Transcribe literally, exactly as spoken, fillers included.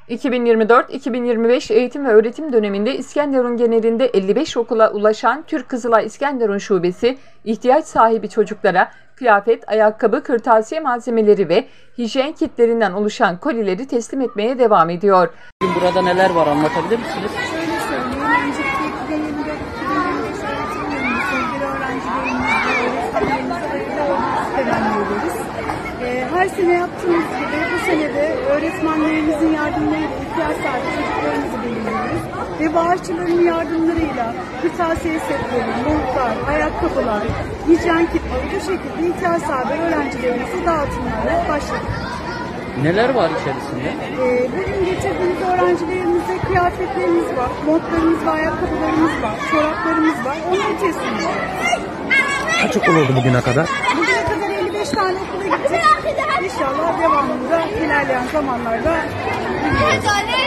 iki bin yirmi dört iki bin yirmi beş eğitim ve öğretim döneminde İskenderun genelinde elli beş okula ulaşan Türk Kızılay İskenderun Şubesi, ihtiyaç sahibi çocuklara kıyafet, ayakkabı, kırtasiye malzemeleri ve hijyen kitlerinden oluşan kolileri teslim etmeye devam ediyor. Burada neler var, anlatabilir misiniz? Şöyle söyleyeyim, önceki iki bin yirmi dört iki bin yirmi beş öğretim yılında sevgili öğrencilerimizle, öğretmenlerimizle temenni ederiz. Ee, her sene yaptığımız gibi bu sene de öğretmenlerimizin yardımlarıyla ihtiyaç sahibi çocuklarımızı belirliyoruz. Ve bağışçıların yardımlarıyla kırtasiye setleri, montlar, ayakkabılar, hijyen kitleri bu şekilde ihtiyaç sahibi öğrencilerimize dağıtımlara başladık. Neler var içerisinde? Ee, bugün getirdiğimiz öğrencilerimize kıyafetlerimiz var, montlarımız var, ayakkabılarımız var, çoraplarımız var. Onları teslim ediyoruz. Kaç okul oldu bugüne kadar? Bugüne kadar elli beş tane okula gittik. İnşallah devamında ilerleyen zamanlarda